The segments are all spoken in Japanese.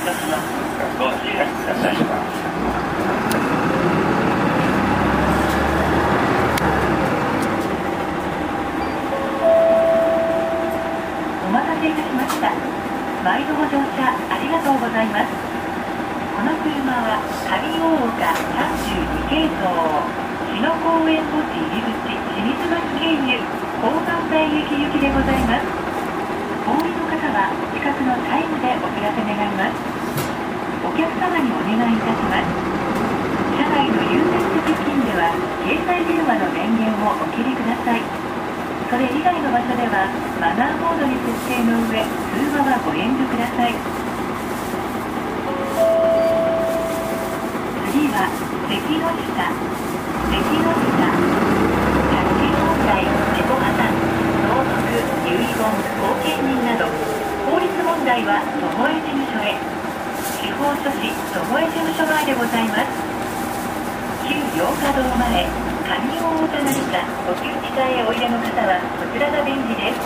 たします。ご注意ください。お待たせいたしました。毎度ご乗車ありがとうございます。この車は上大岡32系統篠公園墓地入口清水町経由高山台駅行きでございます。お降りの方は近くのチャイムでお知らせ願います。お客様にお願いいたします。車内の優先席付近では携帯電話の電源をお切りください。それ以外の場所ではマナーモードに設定の上、通話はご遠慮ください。次は関の下、着信問題、自己破産、相続、遺言、後見人など法律問題は巴事務所へ。司法書士巴事務所前でございます。旧洋華堂前、上大岡成田お旧地下へおいでの方はこちらが便利です。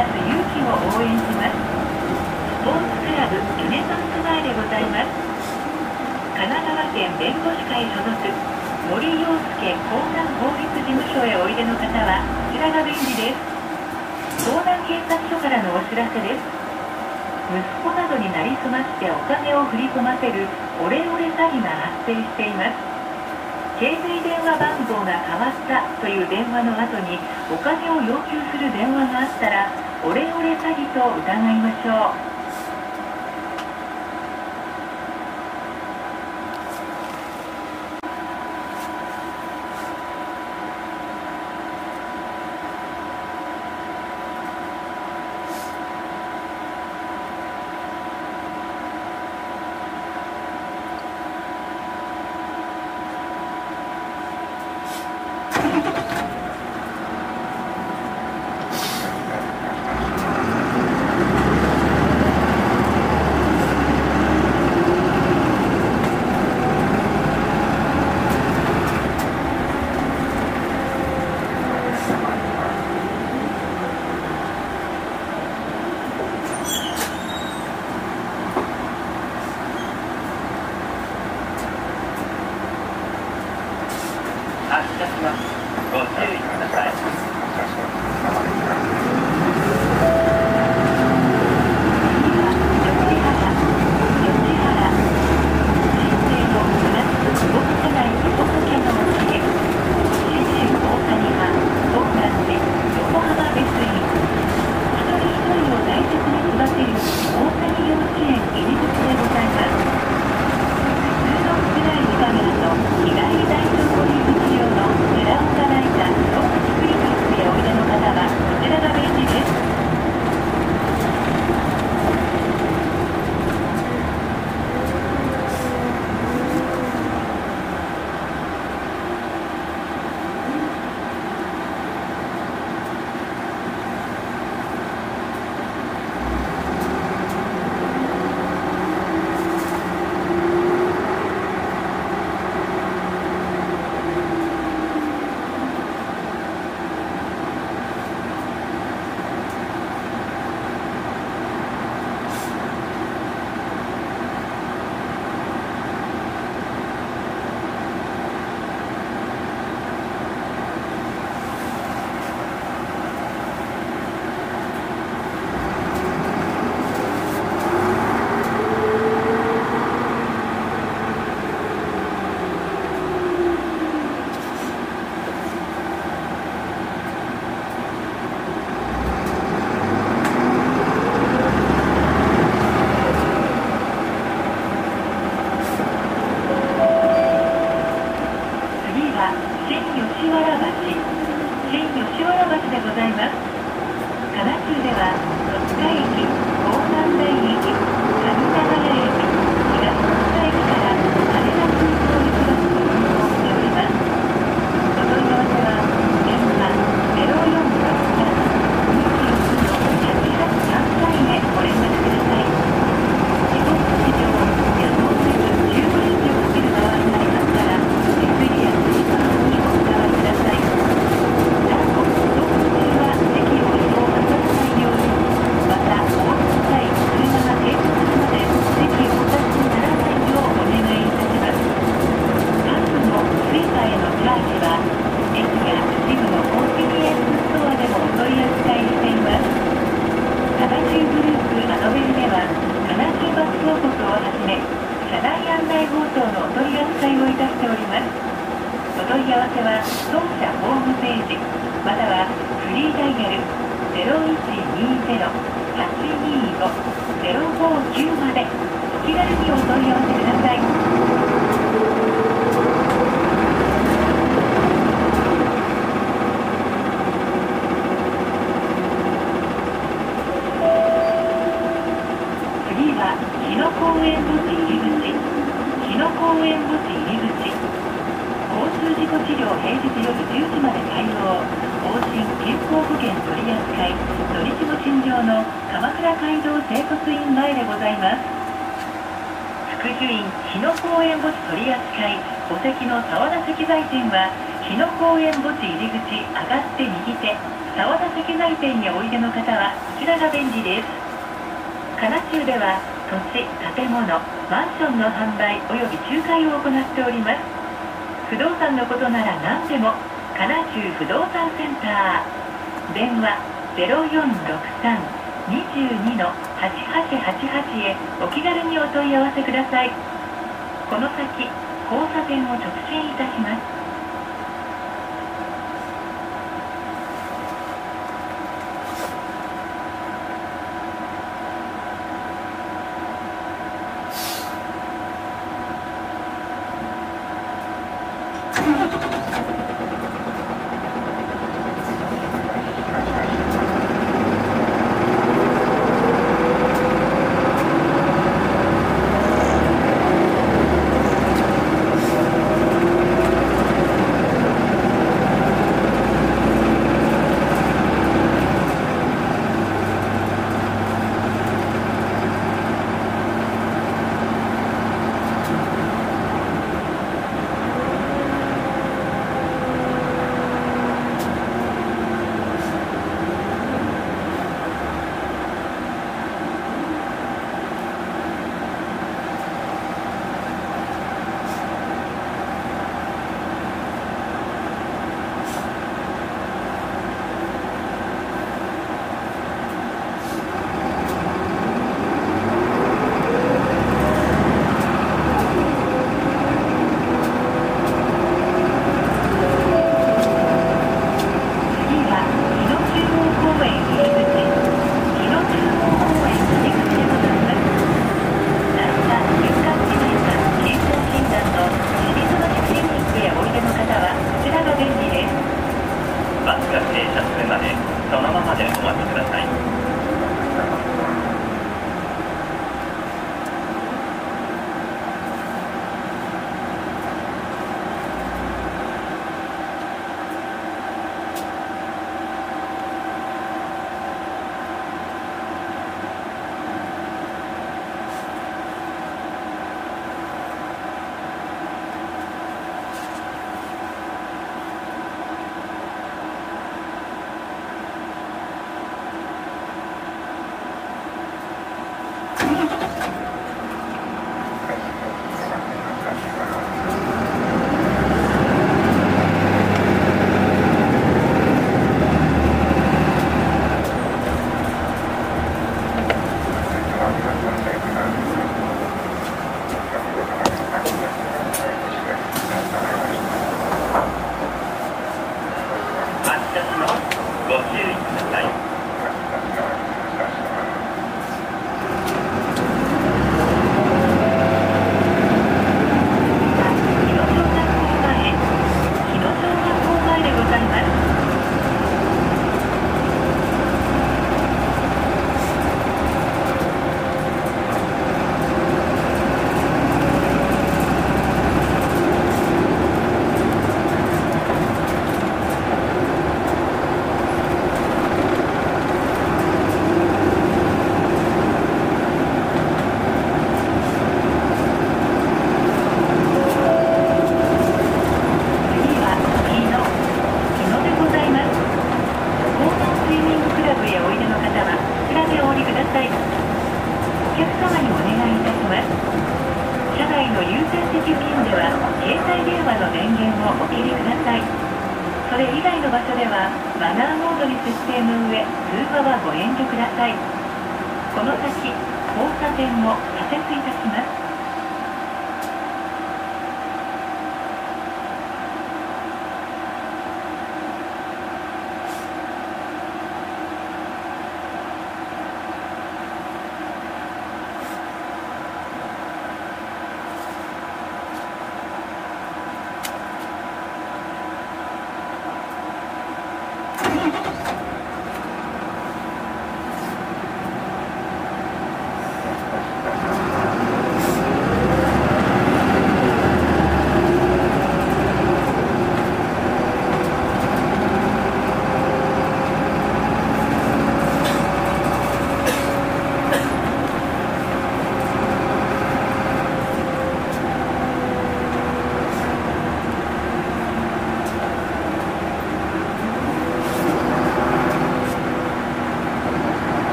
出す勇気を応援します。スポーツクラブルネサンス前でございます。神奈川県弁護士会所属森陽介江南法律事務所へおいでの方はこちらが便利です。江南警察署からのお知らせです。息子などになりすましてお金を振り込ませるオレオレ詐欺が発生しています。携帯電話番号が変わったという電話の後にお金を要求する電話があったらオレオレ詐欺と疑いましょう。ご注意ください。 日野公園墓地入り口上がって右手、沢田石材店においでの方はこちらが便利です。神奈中では土地、建物、マンションの販売および仲介を行っております。不動産のことなら何でも神奈中不動産センター、電話0463-22-8888へお気軽にお問い合わせください。この先、交差点を直進いたします。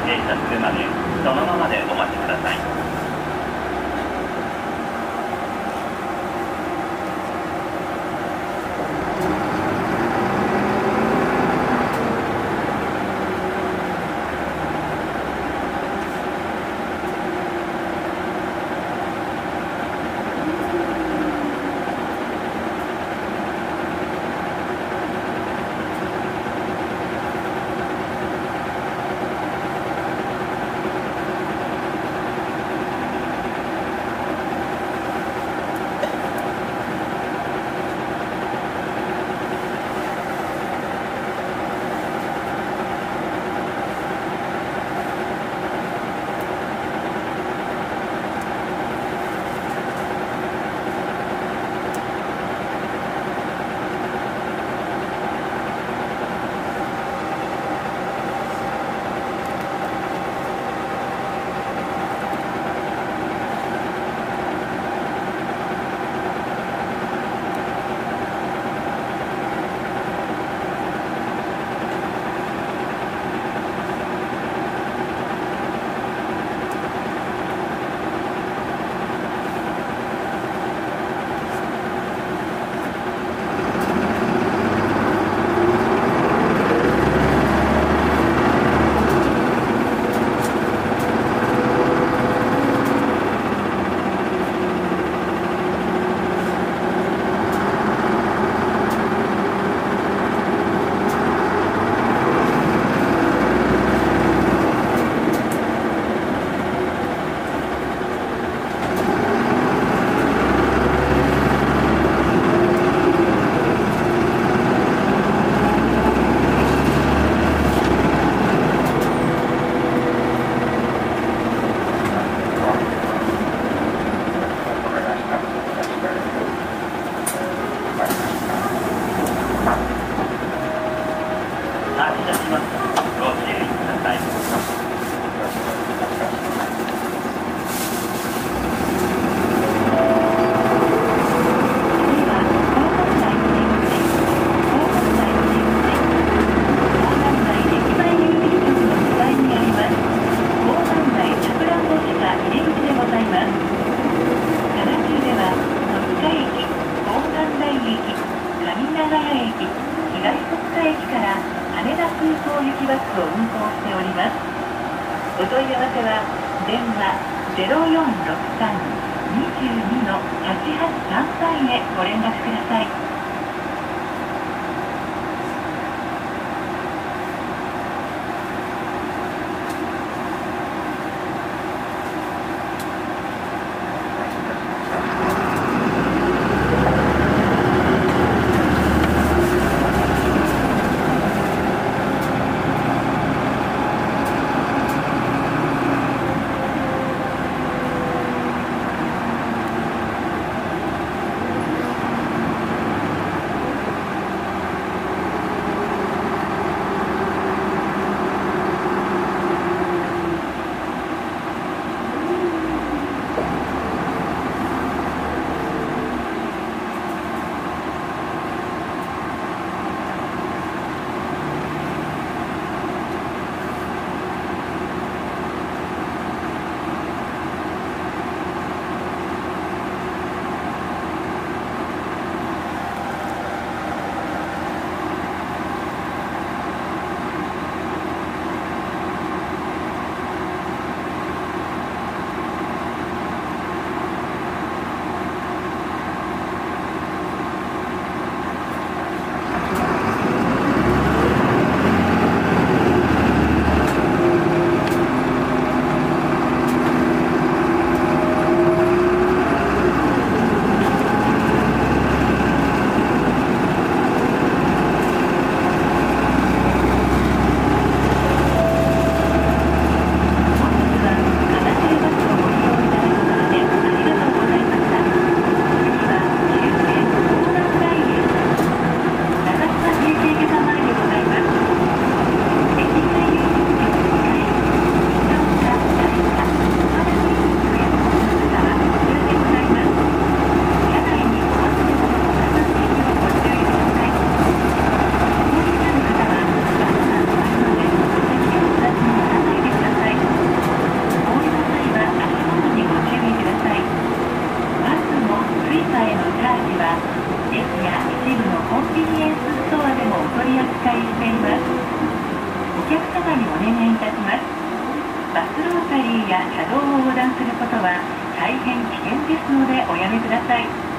停車するまでそのままでお待ちください。お問い合わせは電話0463-22-8833へご連絡ください。 タリーや車道を横断することは大変危険ですのでおやめください。